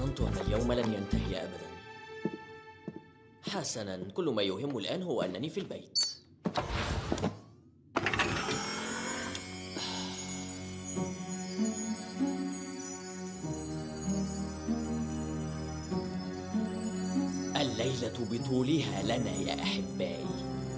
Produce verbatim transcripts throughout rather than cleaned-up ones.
ظننت أن اليوم لن ينتهي أبداً. حسناً، كل ما يهم الآن هو أنني في البيت. الليلة بطولها لنا يا أحبائي.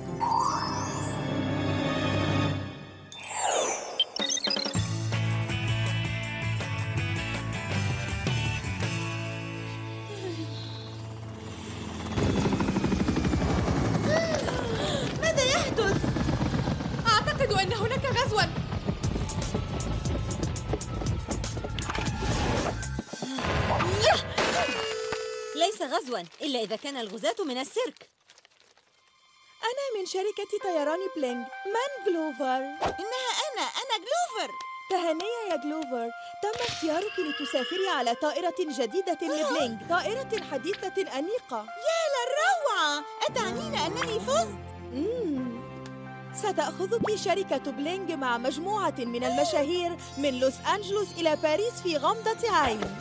ماذا يحدث؟ أعتقد أن هناك غزواً. ليس غزواً إلا إذا كان الغزاة من السيرك. أنا من شركة طيران بلينج. من جلوفر؟ إنها أنا أنا جلوفر. تهانية يا جلوفر، تم اختيارك لتسافري على طائرة جديدة لبلينج، طائرة حديثة أنيقة. يا للروعة! أتعنين أنني فزت؟ مم. ستأخذك شركة بلينج مع مجموعة من المشاهير من لوس أنجلوس إلى باريس في غمضة عين.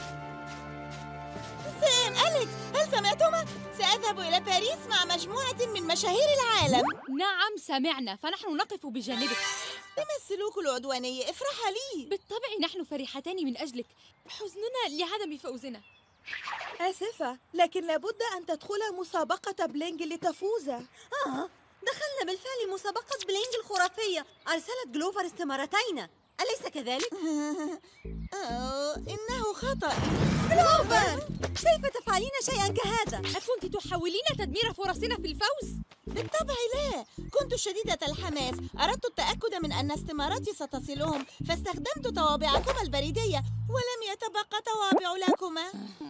سام، أليكس، هل سمعتما؟ سأذهب إلى باريس مع مجموعة من مشاهير العالم. نعم سمعنا، فنحن نقف بجانبك. لما السلوك العدواني؟ افرح لي. بالطبع نحن فرحتان من أجلك، حزننا لعدم فوزنا. آسفة، لكن لابد أن تدخل مسابقة بلينج لتفوز. آه، دخلنا بالفعل مسابقة بلينج الخرافية. أرسلت جلوفر استمارتين، أليس كذلك؟ أوه، إنه خطأ. جلوفر، كيف تفعلين شيئا كهذا؟ أكنت تحاولين تدمير فرصنا في الفوز؟ بالطبع لا، كنت شديدة الحماس. أردت التأكد من أن استماراتي ستصلهم، فاستخدمت طوابعكما البريدية ولم يتبقى طوابع لكما.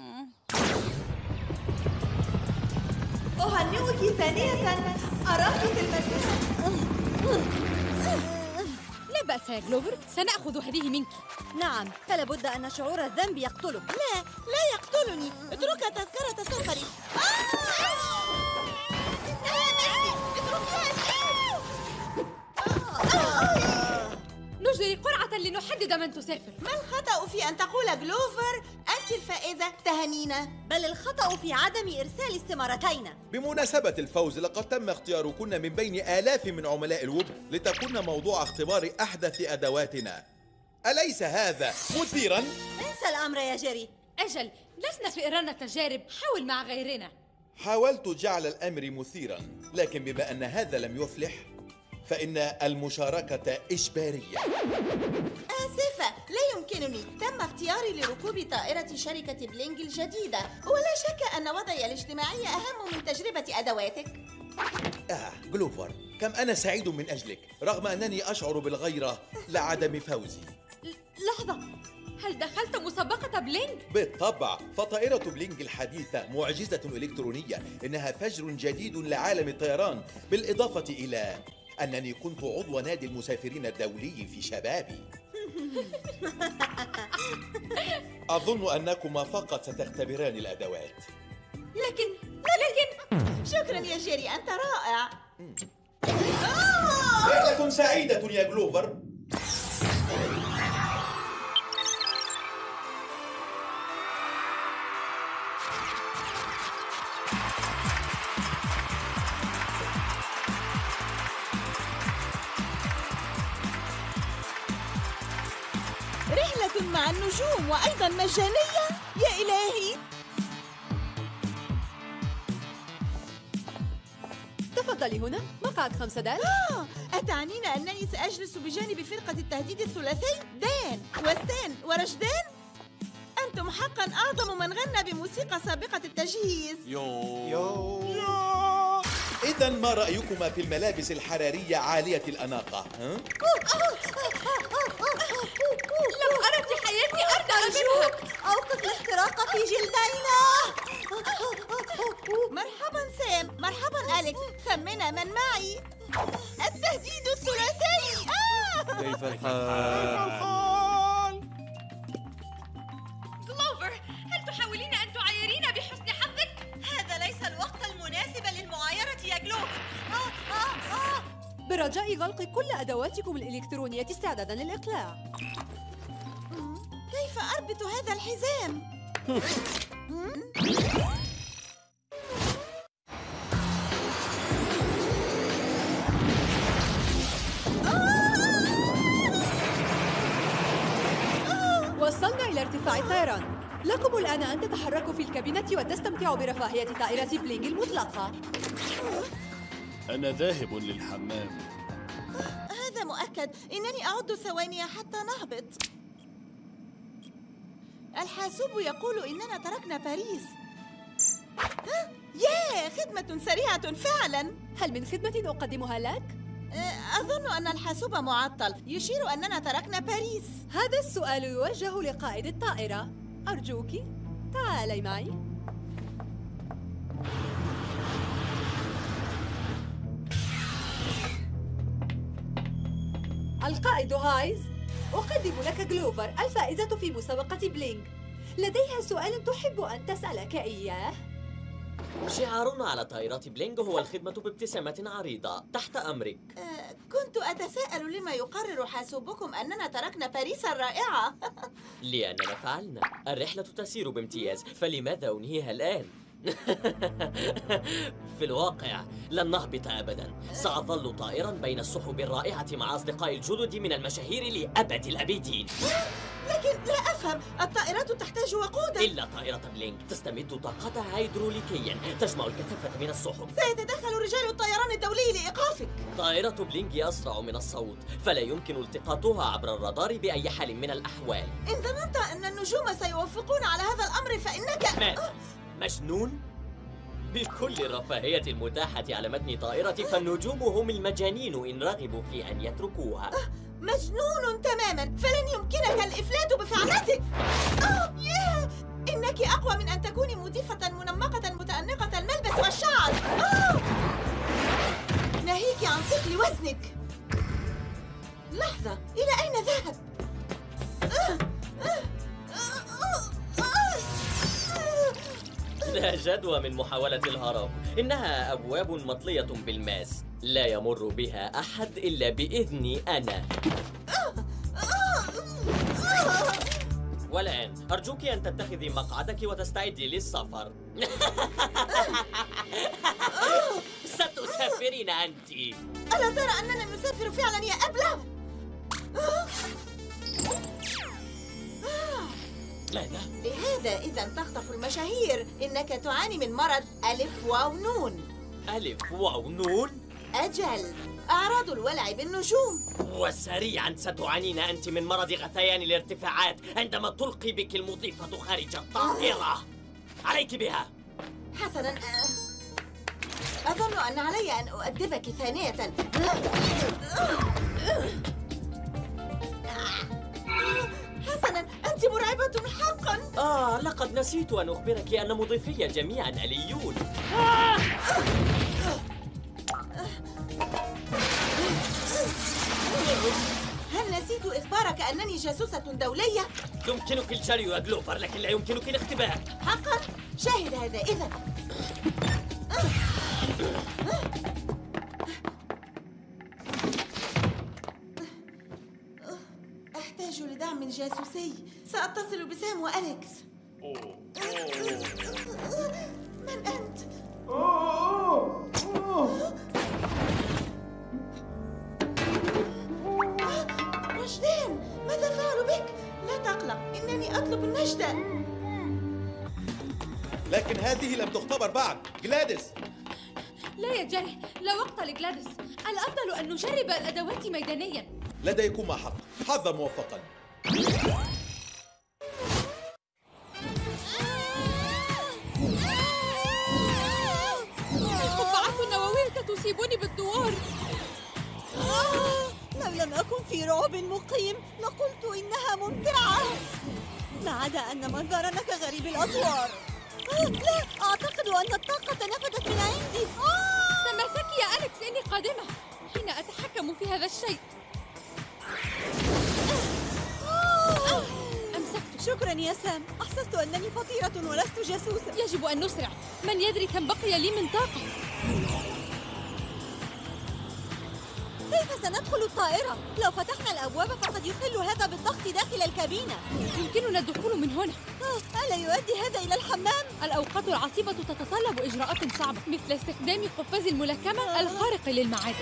أهنئك ثانية، أراك في المساء. لا بأس يا جلوفر، سنأخذ هذه منك. نعم، فلا بد أن شعور الذنب يقتلك. لا، لا يقتلني. اترك تذكرة سفري. نجري قرعة لنحدد من تسافر. ما الخطأ في أن تقول جلوفر أنت الفائزة تهانينا؟ بل الخطأ في عدم إرسال استمارتين. بمناسبة الفوز، لقد تم اختياركن من بين آلاف من عملاء الوب لتكون موضوع اختبار أحدث أدواتنا. أليس هذا مثيراً؟ انسى الأمر يا جيري. أجل، لسنا في إيران التجارب، حاول مع غيرنا. حاولت جعل الأمر مثيراً، لكن بما أن هذا لم يفلح فإن المشاركة إجبارية. آسفة، لا يمكنني. تم اختياري لركوب طائرة شركة بلينج الجديدة، ولا شك أن وضعي الاجتماعي أهم من تجربة أدواتك. آه جلوفر، كم أنا سعيد من أجلك رغم أنني أشعر بالغيرة لعدم فوزي. لحظة، هل دخلت مسابقة بلينج؟ بالطبع، فطائرة بلينج الحديثة معجزة إلكترونية، إنها فجر جديد لعالم الطيران، بالإضافة إلى أنني كنت عضو نادي المسافرين الدولي في شبابي. أظن أنكما فقط ستختبران الأدوات. لكن لكن شكرا يا جيري، أنت رائع. رحلة سعيدة يا جلوفر. رحلة مع النجوم وأيضا مجانية؟ يا إلهي! تفضلي هنا، مقعد خمسة دان. آه، أتعنين أنني سأجلس بجانب فرقة التهديد الثلاثي؟ دان وستان ورشدان؟ أنتم حقا أعظم من غنى بموسيقى سابقة التجهيز. يو يو, يو. إذا ما رأيكما في الملابس الحرارية عالية الأناقة؟ ها؟ لم أرى في حياتي أردع منها. أوقف الاحتراق في جلدينا. مرحبا سام، مرحبا أليكس. خمنا من معي. التهديد الثلاثي. آه! كيف الحال؟ جلوفر، هل تحاولين أن تعايرين بحسن حظك؟ هذا ليس الوقت المناسب للمعايرة يا جلوفر. آه آه آه. برجاء غلق كل أدواتكم الإلكترونية استعدادا للإقلاع. كيف أربط هذا الحزام؟ وصلنا إلى ارتفاع الطيران. لكم الآن أن تتحركوا في الكابينة وتستمتعوا برفاهية طائرة بلينغ المطلقة. أنا ذاهب للحمام. هذا مؤكد. إنني أعد ثواني حتى نهبط. الحاسوب يقول إننا تركنا باريس. ها؟ ياه، خدمة سريعة فعلا. هل من خدمة أقدمها لك؟ أظن أن الحاسوب معطل، يشير أننا تركنا باريس. هذا السؤال يوجه لقائد الطائرة. أرجوك تعالي معي. القائد هايز، أقدم لك جلوفر الفائزة في مسابقة بلينغ. لديها سؤال تحب أن تسألك إياه. شعارنا على طائرة بلينغ هو الخدمة بابتسامة عريضة. تحت أمرك. أه كنت أتساءل لما يقرر حاسوبكم أننا تركنا باريس الرائعة. لأننا فعلنا. الرحلة تسير بامتياز، فلماذا أنهيها الآن؟ في الواقع لن نهبط أبداً. سأظل طائراً بين السحب الرائعة مع أصدقائي الجدد من المشاهير لأبد الأبدين. لكن لا أفهم، الطائرات تحتاج وقوداً. إلا طائرة بلينغ تستمد طاقتها هيدروليكياً، تجمع الكثافة من السحب. سيتدخل رجال الطيران الدولي لإيقافك. طائرة بلينغ أسرع من الصوت، فلا يمكن التقاطها عبر الرادار بأي حال من الأحوال. إن ظننت أن النجوم سيوافقون على هذا الأمر فإنك ماذا؟ مجنون؟ بكل الرفاهية المتاحة على متن طائرتي فالنجوم هم المجانين إن رغبوا في أن يتركوها. مجنون تماما، فلن يمكنك الإفلات بفعلتك. أوه ياه، إنك أقوى من أن تكوني مضيفة منمقة متأنقة الملبس والشعر. أوه. ناهيك عن ثقل وزنك. لحظة، إلى أين ذهب؟ أه. أه. لا جدوى من محاولة الهرب، إنها أبواب مطلية بالماس، لا يمر بها أحد إلا بإذني أنا. والآن أرجوك أن تتخذي مقعدك وتستعدي للسفر. ستسافرين أنت. ألا ترى أننا نسافر فعلا يا أبلة؟ ماذا؟ لهذا إذا تخطف المشاهير إنك تعاني من مرض ألف واو نون. ألف واو نون؟ أجل، أعراض الولع بالنجوم. وسريعا ستعانين أنت من مرض غثيان الارتفاعات عندما تلقي بك المضيفة خارج الطائرة. عليك بها. حسنا، أظن أن علي أن أؤدبك ثانية. حسناً، أنت مرعبة حقاً. آه، لقد نسيت أن أخبرك أن مضيفي جميعاً آليون. هل نسيت إخبارك أنني جاسوسة دولية؟ يمكنك الجري يا جلوفر، لكن لا يمكنك الاختباء. حقاً؟ شاهد هذا إذن. أحتاج لدعم جاسوسي. سأتصل بسام وأليكس. من أنت؟ رشدان، ماذا فعلوا بك؟ لا تقلق، إنني أطلب النجدة. لكن هذه لم تختبر بعد. جلاديس، لا يا جاري، لا وقت لجلاديس. الأفضل أن نجرب الأدوات ميدانياً. لديكما حق. حظا موفقا. القبعات النووية تصيبني بالدوار. لو لم أكن في رعب مقيم لقلت إنها ممتعة، ما عدا أن منظرنا كغريب الأطوار. لا، أعتقد أن الطاقة نفذت من عندي. تماسكي يا أليكس، إني قادمة حين أتحكم في هذا الشيء. أمسكت. شكرا يا سام، أحسست أنني فطيرة ولست جاسوسة. يجب أن نسرع، من يدري كم بقي لي من طاقة. كيف سندخل الطائرة. لو فتحنا الأبواب فقد يخل هذا بالضغط داخل الكابينة. يمكننا الدخول من هنا. آه، ألا يؤدي هذا إلى الحمام؟ الأوقات العصيبة تتطلب إجراءات صعبة مثل استخدام قفاز الملاكمة الخارق للمعادن.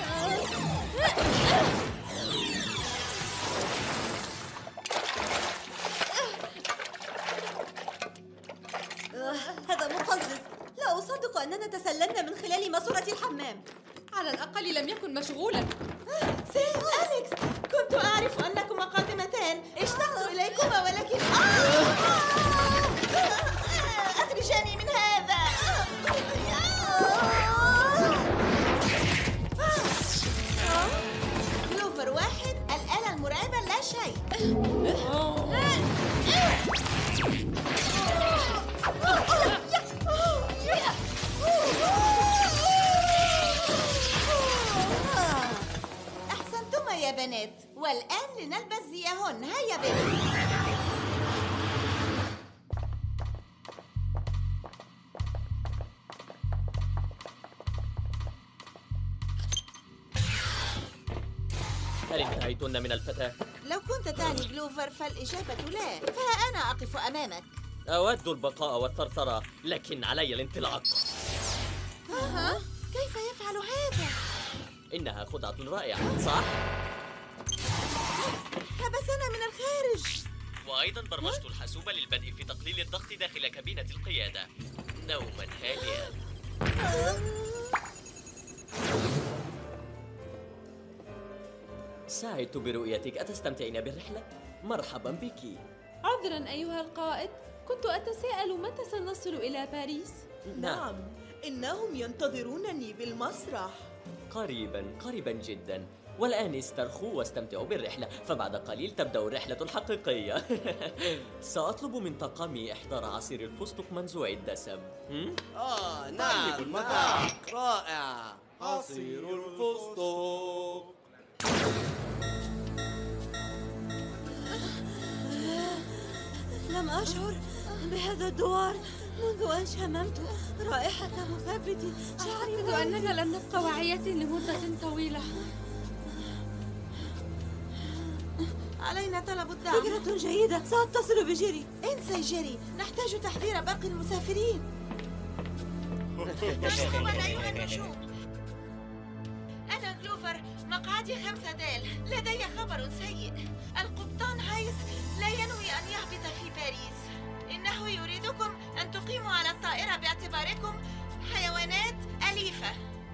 آه، هذا مقزز. لا أصدق أننا تسللنا من خلال ماسورة الحمام. على الأقل لم يكن مشغولا. سام، أليكس، كنت أعرف أنكما قادمتان. اشتقت إليكما ولكن آه! أخرجاني من هذا. جلوفر واحد، الآلة المرعبة لا شيء. أحسنتما يا بنات، والآن لنلبس زيهن. هيا بنا. هل انتهيتن من الفتاة؟ لو كنت تعني جلوفر فالإجابة لا، فها أنا أقف أمامك. أود البقاء والثرثرة، لكن علي الانطلاق. ها؟ كيف يفعل هذا؟ إنها خدعة رائعة، صح؟ حبسنا من الخارج. وأيضا برمجت الحاسوب للبدء في تقليل الضغط داخل كابينة القيادة. نوما هادئا. سعدت برؤيتك. أتستمتعين بالرحلة؟ مرحبا بك. عذرا أيها القائد، كنت أتساءل متى سنصل إلى باريس؟ نعم، إنهم ينتظرونني بالمسرح. قريبا قريبا جدا. والآن استرخوا واستمتعوا بالرحلة، فبعد قليل تبدأ الرحلة الحقيقية. سأطلب من طاقمي إحضار عصير الفستق منزوع الدسم. هم؟ آه نعم المذاق رائع. عصير الفستق. لم أشعر بهذا الدوار منذ أن شممت رائحة مثبت شعري. أعتقد أننا لم نبقى واعية لمدة طويلة. علينا طلب الدعم. فكرة جيدة، سأتصل بجيري. انسى جيري، نحتاج تحذير باقي المسافرين. مرحبا أيها النجوم. أنا جلوفر، مقعدي خمسة دال. لدي خبر سيء. القبطان هايس لا ينوي أن يهبط في باريس. إنه يريدكم أن تقيموا على الطائرة باعتباركم حيوانات أليفة.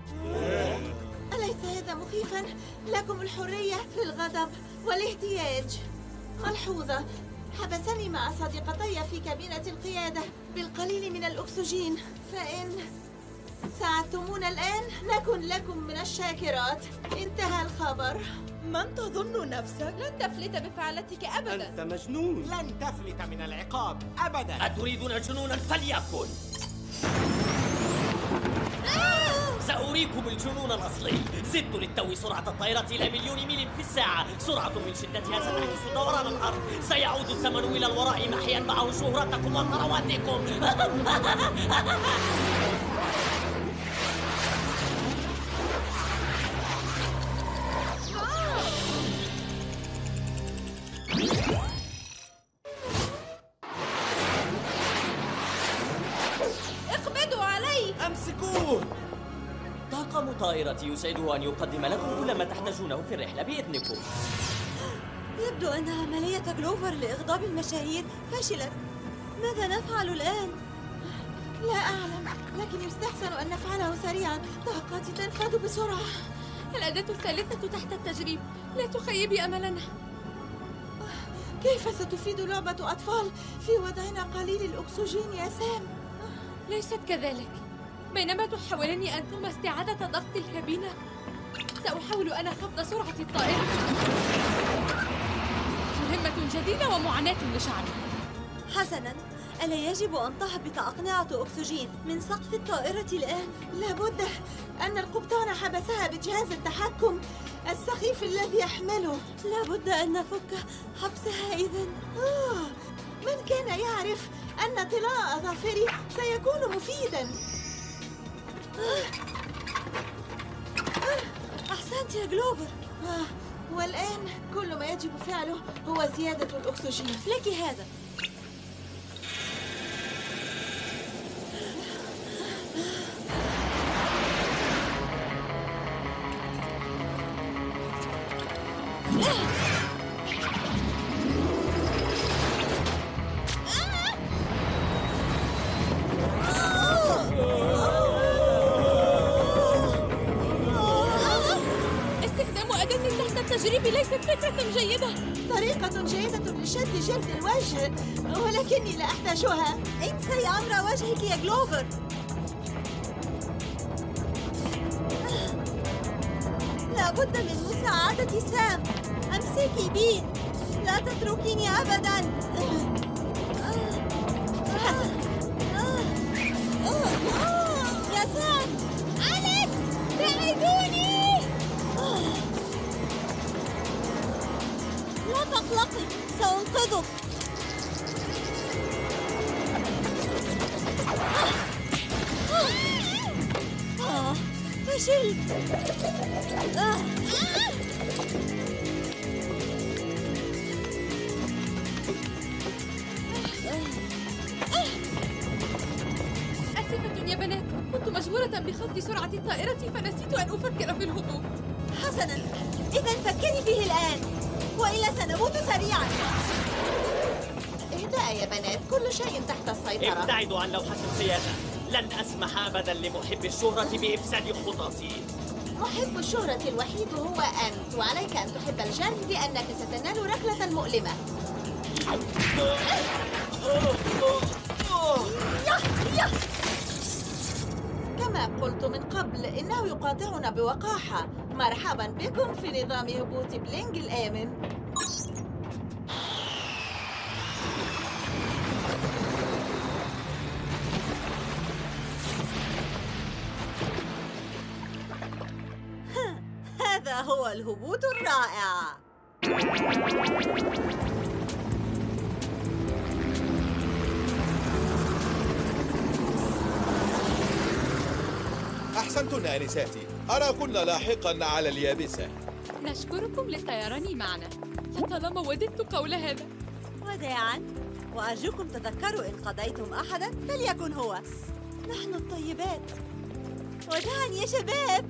أليس هذا مخيفاً؟ لكم الحرية في الغضب والاحتياج. ملحوظة، حبسني مع صديقتي في كابينة القيادة بالقليل من الأكسجين، فإن ساعدتمونا الآن نكن لكم من الشاكرات. انتهى الخبر. من تظن نفسك؟ لن تفلت بفعلتك أبدا. أنت مجنون. لن تفلت من العقاب أبدا. أتريدون جنونا فليكن. سأريكم الجنون الأصلي. زدت للتو سرعة الطائرة إلى مليون ميل في الساعة. سرعة من شدتها ستعكس دوران الأرض. سيعود الزمن إلى الوراء محيا معه شهرتكم وثرواتكم. اقبضوا علي. أمسكوه. طاقم طائرتي يسعده أن يقدم لكم كل ما تحتاجونه في الرحلة بإذنكم. يبدو أن عملية جلوفر لإغضاب المشاهير فشلت. ماذا نفعل الآن؟ لا أعلم، لكن يستحسن أن نفعله سريعاً. طاقتي تنفذ بسرعة. الأداة الثالثة تحت التجريب. لا تخيبي أملنا. كيف ستفيد لعبة أطفال في وضعنا قليل الأكسجين يا سام؟ ليست كذلك. بينما تحاولين أنتما استعادة ضغط الكابينة، سأحاول أنا خفض سرعة الطائرة. مهمة جديدة ومعاناة لشعبي. حسناً، ألا يجب أن تهبط أقنعة أكسجين من سقف الطائرة الآن؟ لابد أن القبطان حبسها بجهاز التحكم السخيف الذي يحمله. لابد أن نفك حبسها إذن. آه، من كان يعرف أن طلاء أظافري سيكون مفيداً. أحسنت يا جلوفر. آه، والآن كل ما يجب فعله هو زيادة الأكسجين. لك هذا. التجريب ليست فكرة جيدة. طريقة جيدة لشد جلد الوجه، ولكني لا أحتاجها. انسي أمر وجهك يا جلوفر. لابد من مساعدة سام. أمسكي بي، لا تتركيني أبداً. يا سام، أليكس، ساعدوني. لا تقلقي، سأنقذك. آه، فشلت. آه. آسفة يا بنات، كنت مجبورة بخفض سرعة الطائرة فنسيت أن أفكر في الهبوط. حسناً، إذا فكري فيه الآن وإلا سنموت سريعاً. اهدأ يا بنات، كل شيء تحت السيطرة. ابتعدوا عن لوحة القيادة. لن أسمح أبداً لمحب الشهرة بإفساد خططي. محب الشهرة الوحيد هو أنت، وعليك أن تحب الجري لأنك ستنال ركلة مؤلمة. كما قلت من قبل، إنه يقاطعنا بوقاحة. مرحبا بكم في نظام هبوط بلينج الآمن. هذا هو الهبوط الرائع. أحسنتن آنساتي، أراكن لاحقا على اليابسة. نشكركم للطيران معنا، لطالما وددت قول هذا. وداعاً، وأرجوكم تذكروا إن قضيتم أحداً فليكن هو. نحن الطيبات. وداعاً يا شباب.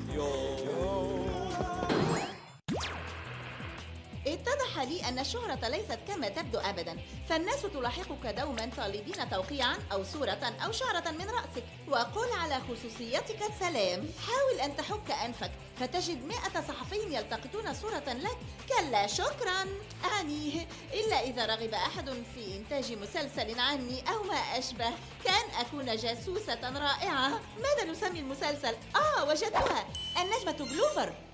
اتضح لي أن الشهرة ليست كما تبدو أبداً، فالناس تلاحقك دوماً طالبين توقيعاً أو صورة أو شعرة من رأسك. وقل على خصوصيتك السلام. حاول أن تحك أنفك فتجد مئة صحفي يلتقطون صورة لك. كلا شكراً. أعني إلا إذا رغب أحد في إنتاج مسلسل عني أو ما أشبه، كان أكون جاسوسة رائعة. ماذا نسمي المسلسل؟ آه، وجدتها، النجمة جلوفر.